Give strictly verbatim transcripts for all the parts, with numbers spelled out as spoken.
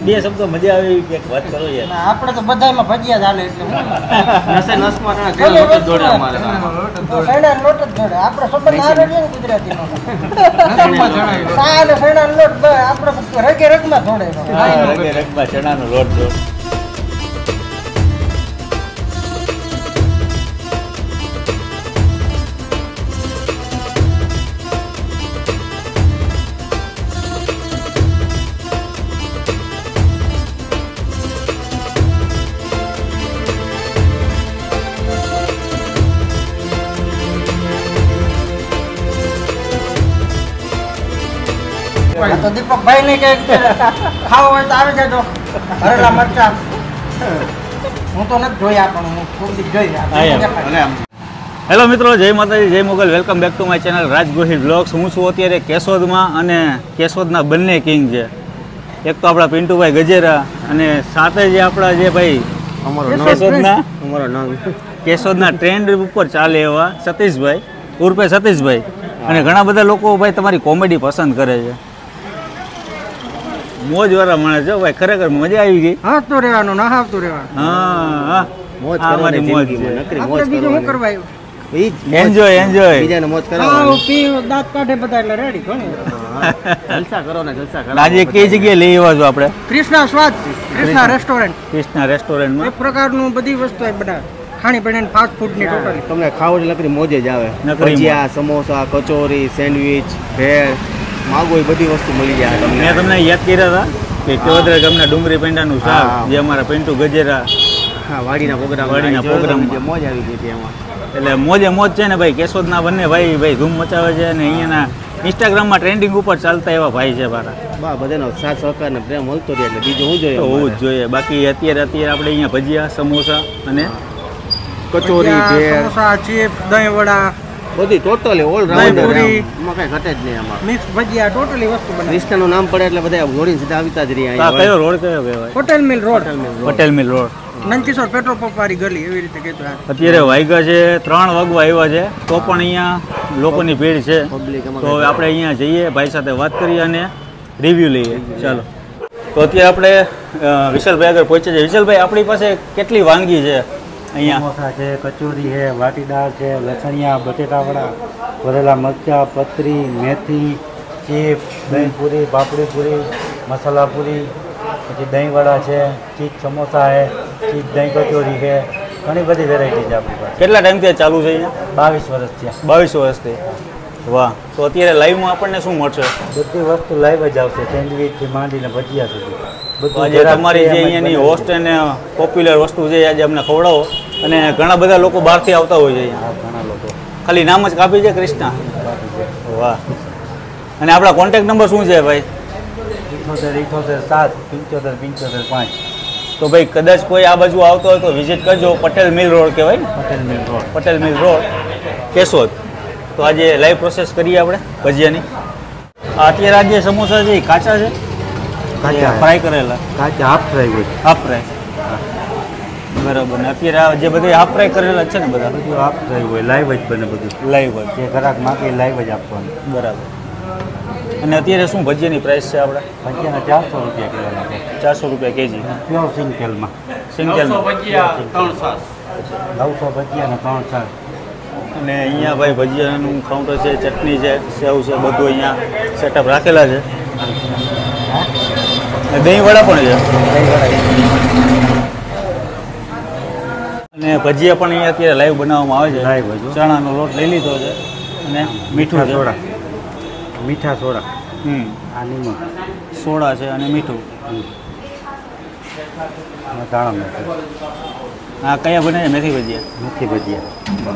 બે શબ્દો મજા આવે એવી કંઈક વાત કરો યાર. આપણે તો બધામાં ભજીયા ચાલે એટલે નસે નસમાં ચણા લોટ જ દોડે અમારે. સૈણા લોટ જ દોડે. આપણે સંબંધ આવે છે ને ગુજરાતીમાં. સા અને સૈણા લોટ આપણે રગે રગમાં દોડે. રગે રગમાં ચણાનો લોટ દોડે. તો દીપકભાઈ ને કઈક ખાવું હોય તો આવી જજો. હરેલા મરચા હું તો નથી જોયા પણ હું થોડી જોઈ. હેલો મિત્રો, જય માતાજી, જય Mogal. Welcome back to my channel Raj Gohil vlogs. હું છું અત્યારે કેશોદમાં અને કેશોદના બંને કિંગ છે. એક તો આપણા પિન્ટુભાઈ ગજેરા અને સાથે જે આપણા જે ભાઈ કેશોદના કેશોદના ટ્રેન્ડ ઉપર ચાલે એવા સતીશભાઈ ઉર્ફે સતીશભાઈ. અને ઘણા બધા લોકો ભાઈ તમારી કોમેડી પસંદ કરે છે. મોજ વાળા માણસ છે ભાઈ, ખરેખર મજા આવી ગઈ. હાથતું રહેવાનું ના હાથતું રહેવાનું. હા હા, મોજ કરવાની મોજ છે. બીજું શું કરવા આવ્યું? એન્જોય એન્જોય બીજાને મોજ કરાવવાની. પી દાંત કાઢે બધા એટલે રેડી ઘણી જલસા કરો ને જલસા કરો. આજે કઈ જગ્યાએ લઈ આવ્યા છો આપણે? કૃષ્ણા સ્વાદ, કૃષ્ણા રેસ્ટોરન્ટ. કૃષ્ણા રેસ્ટોરન્ટમાં એક પ્રકારનું બધી વસ્તુ બધા ખાણી પીણી ફાસ્ટ ફૂડ ની ટોટલી. તમને ખાવાની લકડી મોજે જ આવે. ભજીયા, સમોસા, કચોરી, સેન્ડવીચ, ભેળ, માગો એ બધી વસ્તુ મળી જાય તમને. મેં તમને યાદ કર્યા હતા કે કેવદરા ગામના ડુંગળી પેંડાનું શાક જે અમારા પિન્ટુ ગજેરા હા વાડીના પ્રોગ્રામ વાડીના પ્રોગ્રામ મોજ આવી ગઈ હતી એમાં. એટલે મોજે મોજ છે ને ભાઈ. કેશોદના બંને ભાઈ ભાઈ ધૂમ મચાવે છે અને અહીંયાના ઇન્સ્ટાગ્રામમાં ટ્રેન્ડિંગ ઉપર ચાલતા એવા ભાઈ છે મારા. બા બધાનો સાથ સહકાર ને પ્રેમ મળતો રહે એટલે બીજું શું જોઈએ? હોવું જ જોઈએ. બાકી અત્યારે અત્યારે આપણે અહીંયા ભજીયા, સમોસા અને કચોરી, ભેળ, સમોસા, ચીપ, દહીં વડા બધી ટોટલી ઓલ રાઉન્ડર. એમાં કઈ ઘટે જ નહીં આમાં. મિક્સ ભજીયા ટોટલી વસ્તુ બને. ક્રિષ્નાનું નામ પડે એટલે બધા જોડીને સીધા આવતા જ રહી. આ કયો રોડ કયો કહેવાય? Hotel mill road. Patel mill road, Nandkishor petrol pump વાળી ગલી એવી રીતે કહેતો. અત્યારે વાગ્યા છે ત્રણ વાગવા આવ્યા છે તો પણ અહીંયા લોકોની ભીડ છે. તો હવે આપણે અહીંયા જઈએ, ભાઈ સાથે વાત કરીએ અને રિવ્યૂ લઈએ. ચાલો. તો અત્યારે આપણે વિશાલભાઈ આગળ પહોંચે છે. વિશાલભાઈ, આપણી પાસે કેટલી વાનગી છે અહીંયા? સમોસા છે, કચોરી છે, વાટીદાળ છે, લસણિયા, બટેટાવડા, ભરેલા મરચા, પતરી, મેથી, ચીપ, દહીં પૂરી, પાપડી પૂરી, મસાલા પૂરી, પછી દહીંવડા છે, ચીઝ સમોસા છે, ચીઝ દહીં કચોરી છે, ઘણી બધી વેરાયટી છે આપણી પાસે. કેટલા ટાઈમથી ચાલુ છે અહીંયા? બાવીસ વર્ષ થયા. બાવીસ વર્ષથી. વાહ. તો અત્યારે લાઈવમાં આપણને શું મળશે? બધી વસ્તુ લાઈવ જ આવશે, સેન્ડવીચથી માંડીને ભજીયા સુધી. તો આજે તમારી જે અહીંયાની હોસ્ટ અને પોપ્યુલર વસ્તુ છે આજે અમને ખવડાવો. અને ઘણા બધા લોકો બહારથી આવતા હોય છે અહીંયા. ઘણા લોકો ખાલી નામ જ કાપી છે કૃષ્ણા. વાહ. અને આપણા કોન્ટેક્ટ નંબર શું છે ભાઈ? ઇઠોતેર ઇઠોતેર સાત પંચોતેર પંચોતેર પાંચ. તો ભાઈ કદાચ કોઈ આ બાજુ આવતો હોય તો વિઝિટ કરજો. પટેલ મિલ રોડ કહેવાય ને? Patel mill road, Patel mill road, Keshod. તો આજે લાઈવ પ્રોસેસ કરીએ આપણે ભજીયાની. આ અત્યારે આજે સમોસા છે એ કાચા છે, કાચા ફ્રાય કરેલા? કાચા હાફ ફ્રાય હોય. હાફ ફ્રાય, બરાબર. ને અત્યારે આ જે બધા હાફ ફ્રાય કરેલા છે ને બધા બધું હાફ ફ્રાય હોય, લાઈવ જ બને બધું. લાઈવ જ, જે ગ્રાહક માગે લાઈવ જ આપવાનું. બરાબર. અને અત્યારે શું ભજીયાની પ્રાઇસ છે આપણે? ભજીયાના ચારસો રૂપિયા કિલો નાખે. ચારસો રૂપિયા કેજી પ્યોર સિંગતેલમાં. સિંગતેલમાં નવસો ભજીયા ને ત્રણ છાસ. અને અહીંયા ભાઈ ભજીયાનું કાઉન્ટર છે, ચટણી છે, સેવ છે, બધું અહીંયા સેટઅપ રાખેલા છે. દહીં વડા પણ છે. અને ભજીયા પણ અહીંયા અત્યારે લાઈવ બનાવવામાં આવે છે. લાઈવ ચણાનો લોટ લઈ લીધો છે અને મીઠું સોડા, મીઠા સોડા, હમ આ નિમક, સોડા છે અને મીઠું. દાણા મેથી. હા, કયા બને છે? મેથી ભજીયા. મેથી ભજીયા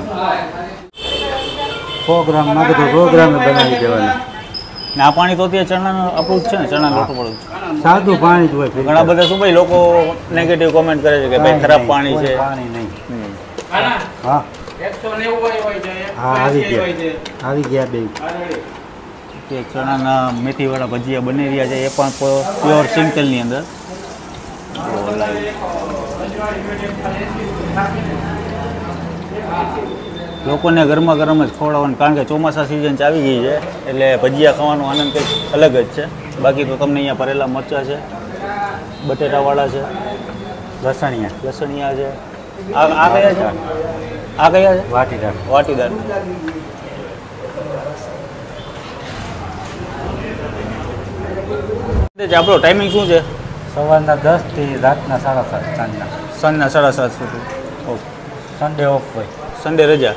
સો ગ્રામ માગે તો સો ગ્રામ બનાવી દેવાના. ને આ પાણી તો અત્યારે ચણાનું આપણું જ છે ને? ચણા લોટ પડું છે. સાદું પાણી જ હોય. ઘણા બધા શું ભાઈ લોકો નેગેટિવ કોમેન્ટ કરે છે કે ભાઈ ખરાબ પાણી છે. પાણી નહીં. હા હા, આવી ગયા આવી ગયા બે. કે ચણાના મેથીવાળા ભજીયા બની રહ્યા છે, એ પણ પ્યોર સિંગતેલની અંદર. લોકોને ગરમા ગરમ જ ખવડાવવાનું, કારણ કે ચોમાસા સિઝન આવી ગઈ છે એટલે ભજીયા ખાવાનો આનંદ કંઈક અલગ જ છે. બાકી તો તમને અહીંયા ભરેલા મરચાં છે, બટેટાવાળા છે, લસણિયા લસણિયા છે. આ આ કયા છે? આ કયા છે? વાટીદાર વાટીદાર. આપણો ટાઈમિંગ શું છે? સવારના દસ થી રાતના સાડા સાત સાંજના. સાંજના સાડા સાત સુધી. ઓકે. સન્ડે ઓફ હોય. સન્ડે રજા.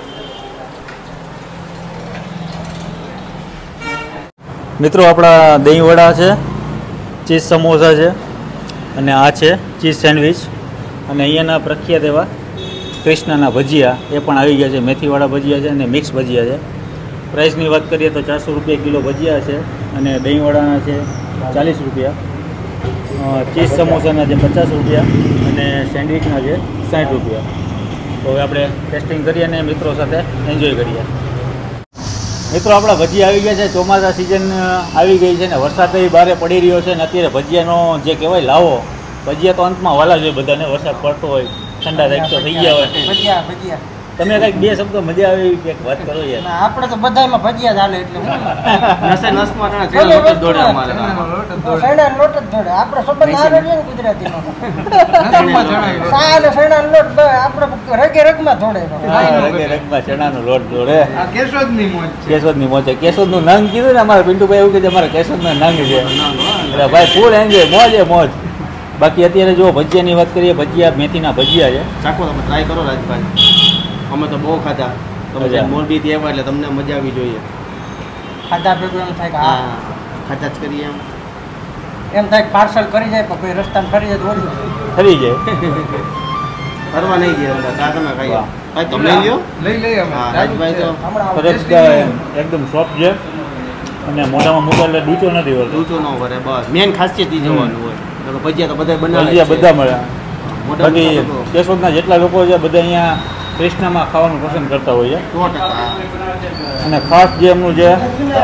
મિત્રો આપણા દહીં વડા છે, ચીઝ સમોસા છે અને આ છે ચીઝ સેન્ડવિચ અને અહીંયાના પ્રખ્યાત એવા કૃષ્ણના ભજીયા એ પણ આવી ગયા છે. મેથીવાળા ભજીયા છે અને મિક્સ ભજીયા છે. પ્રાઇસની વાત કરીએ તો ચારસો રૂપિયા કિલો ભજીયા છે અને દહીંવડાના છે ચાલીસ રૂપિયા, ચીઝ સમોસાના છે પચાસ રૂપિયા અને સેન્ડવિચના છે સાઠ રૂપિયા. તો હવે આપણે ટેસ્ટિંગ કરીએ અને મિત્રો સાથે એન્જોય કરીએ. મિત્રો આપણા ભજીયા આવી ગયા છે. ચોમાસા સિઝન આવી ગઈ છે ને વરસાદ બારે પડી રહ્યો છે ને અત્યારે ભજીયાનો જે કહેવાય લાવો, ભજીયા તો અંતમાં વાલા જોઈએ બધાને. વરસાદ પડતો હોય, ઠંડા થાય તો થઈ ગયા હોય. ભજીયા ભજીયા તમે કંઈક બે શબ્દો મજા આવે એવી કંઈક વાત કરો યાર. ના, આપણે તો બધામાં ભજીયા ચાલે એટલે હું નસે નસમાં ના ચેલો લોટ જ દોડે અમારે. સૈણાનો લોટ જ દોડે. આપણે સંબંધ આવે છે ને ગુજરાતીનો. સા અને સૈણાનો લોટ બ- આપણે રગે રગમાં દોડે. હા, રગે રગમાં ચણાનો લોટ દોડે. આ કેશોદની મોજ છે. કેશોદની મોજ છે. કેશોદનું નંગ કીધું ને અમારા પિન્ટુભાઈ એવું કે છે અમારા કેશોદના નંગ છે. એટલે ભાઈ ફૂલ એન્જોય, મોજ એ મોજ. બાકી અત્યારે જો ભજીયાની વાત કરીએ, ભજીયા મેથીના ભજીયા છે. ચાખો તમે ટ્રાય કરો રાજભાઈ. અમે તો બહુ ખાધા. તમે મજા. મોરબીથી આવ્યા એટલે તમને મજા આવી જોઈએ. ખાધા ભેગું એમ થાય કે હા હા ખાધા જ કરીએ એમ. એમ થાય પાર્સલ કરી જાય પણ કોઈ રસ્તામાં ફરી જાય તો ઓછું. ખરી જાય. ફરવા નહીં ગયા બધા. તા તમે ખાઈ વાહ. ભાઈ તમે લઈ લ્યો. લઈ લઈએ અમે. હા, રાજભાઈ તો હમણાં ફરજ એકદમ સોફ્ટ છે અને મોઢામાં મૂકો એટલે ડૂચો નથી હોતો. ઊંચો ન ભરે બસ. મેન ખાસિયત ઈ જોવાનું હોય. નકર ભજીયા તો બધા બનાવે ભજીયા છે. બધા મળ્યા. મોઢા બાકી મૂકો તો કેશોદના જેટલા લોકો છે બધા અહીંયા કૃષ્ણમાં ખાવાનું પસંદ કરતા હોય છે. સો ટકા. અને ખાસ જે એમનું છે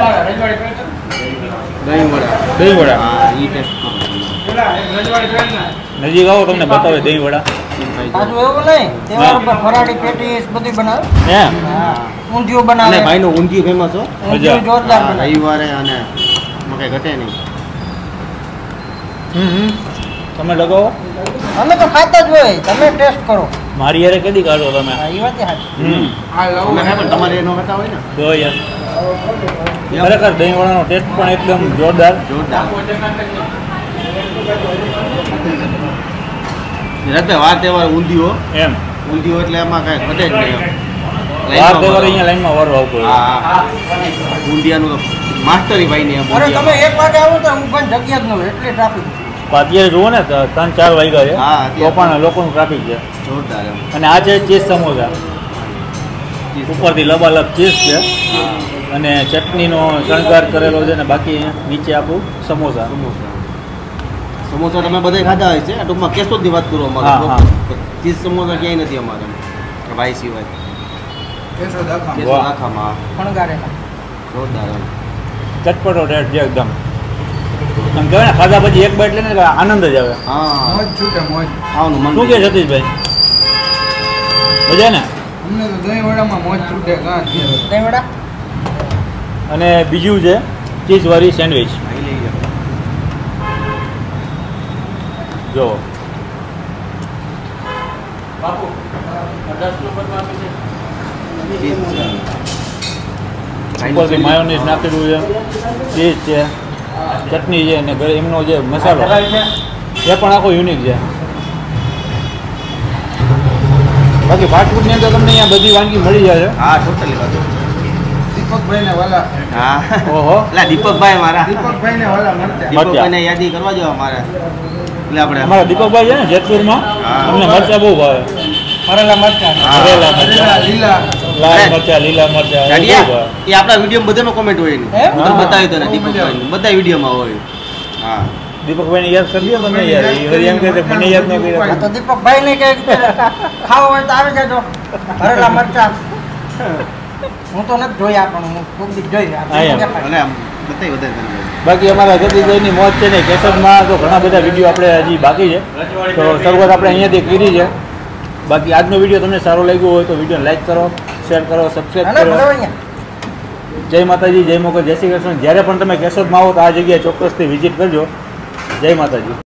દહીં વડા. દહીં વડા. હા ઈ ટેસ્ટ કરો. નજીક આવો તમને બતાવે દહીં વડા. પાછું એવું નહીં તહેવાર ઉપર ફરાળી પેટીસ બધું બનાવે. હે હા ઊંધિયું બનાવે. અને ભાઈનું ઊંધિયું ફેમસ હો. ઊંધિયું જોરદાર હા, બનાવે. રવિવારે અને એમાં કઈ ઘટે નહીં. હમ હમ. તમે લગાવો. અમે તો ખાતા જ હોય, તમે ટેસ્ટ કરો. મારી યારે કેદી કાઢો તમે? હા, ઈ વાત સાચી. હમ. અમે ખાય પણ તમારે એનો ખાતા હોય ને. તો યાર ખરેખર દહીં વડાનો ટેસ્ટ પણ એકદમ જોરદાર. જોરદાર. રાજભાઈ વાર તહેવાર ઊંધિયો એમ ઊંધિયો એટલે એમાં કઈ ઘટે જ નહીં એમ. વાર લાઈનમાં તહેવાર વારો. અહીંયા લાઈનમાં વારો આવતો હોય. હા હા. ઊંધિયાનું તો માસ્ટરી ભાઈ ને એમ અરે તમે ઊંધિયામાં. એક વાગે આવો તો ઊભા જગ્યા જ ન હોય એટલી ટ્રાફિક. તો અત્યારે જુઓ ને તો ત્રણ ચાર વાગ્યા છે હા, તો અત્યારે. પણ લોકોનું ટ્રાફિક છે. જોરદાર એમ. અને આ છે ચીઝ સમોસા. ઉપરથી લબાલબ ચીઝ છે હા. અને ચટણીનો શણગાર કરેલો છે ને બાકી નીચે આપણું સમોસા. સમોસા સમોસા તમે બધા ખાધા હોય છે. આ ટૂંકમાં કેશોદની વાત કરો હા, અમારે. હા. ચીઝ સમોસા ક્યાંય નથી અમારે ભાઈ સિવાય. કેશોદ વાહ. આખામાં ફણગારેલા. જોરદાર એમ. ચટપટો ટેસ્ટ છે એકદમ. આમ કહેવાય ને ખાધા પછી એક બાઈટ લઈને એટલે આનંદ જ આવે. હા મોજ છૂટે મોજ. ખાવાનું મન શું કે થઈ જાય. સતીશભાઈ? મજા ને? અમને તો દહીં વડામાં મોજ છૂટે કાં દહીં વડા. અને બીજું છે ચીઝવાળી સેન્ડવિચ. અહીં લઈ જાઓ. જો ચીઝ છે. ઉપરથી માયોનીઝ નાખેલું છે, ચીઝ છે, ચટણી છે અને ઘરે એમનો જે મસાલો એ પણ આખો યુનિક છે. બાકી ફાસ્ટફૂડની અંદર તમને અહીંયા બધી વાનગી મળી જાય છે. હા ટોટલી વાત. દીપકભાઈ ને વાલા. હા ઓહો. એટલે દીપકભાઈ મારા દીપકભાઈ ને વાલા મળતા. દીપકભાઈને યાદી કરવા જો અમારે. એટલે આપણે અમારા દીપકભાઈ છે ને જેતપુરમાં, હા. અમને મરચા બહુ ભાવે. ફરેલા મરચાં. હા. ભરેલા મરચાં, લીલા. લાલ અરે. મરચા, લીલા મરચા એ બહુ જાડિયા, ભાવે. એ આપણા વિડીયો બધાનો કોમેન્ટ હોય એની. હે? હું તમને હા. બતાવી તને દીપકભાઈ બધા વિડીયોમાં હોય. હા દીપકભાઈને યાદ કરી દો તમે યાર. એ વળી એમ કહે છે, મને યાદ ન આ કર્યા. તો દીપકભાઈ ને કે ખાવા હોય તો આવી જાજો. ભરેલા મરચાં. હું તો નથી જોયા પણ હું ખૂબ દી જોઈ. આ હા, એમ. દેખાય. અને આમ બતાવી વધારે તને. બાકી અમારા જતીભાઈની મોજ છે ને કેશોદમાં તો ઘણા બધા વિડીયો આપણે હજી બાકી છે, તો શરૂઆત આપણે અહીંયાથી કરી છે. બાકી આજનો વિડીયો તમને સારો લાગ્યો હોય તો વિડીયો લાઈક કરો, શેર કરો, સબસ્ક્રાઈબ અને કરો. ભરવાયા. જય માતાજી, જય મોગલ, જય શ્રી કૃષ્ણ. જ્યારે પણ તમે કેશોદમાં આવો તો આ જગ્યાએ ચોક્કસથી વિઝિટ કરજો. જય માતાજી.